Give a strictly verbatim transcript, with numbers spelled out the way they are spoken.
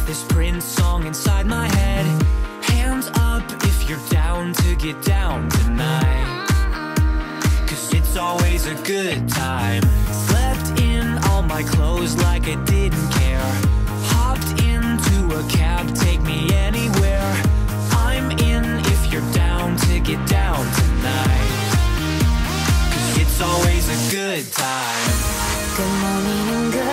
this Prince song inside my head. Hands up if you're down to get down tonight, 'cause it's always a good time. Slept in all my clothes like I didn't care. Hopped into a cab, take me anywhere. I'm in if you're down to get down tonight, 'cause it's always a good time. Good morning and good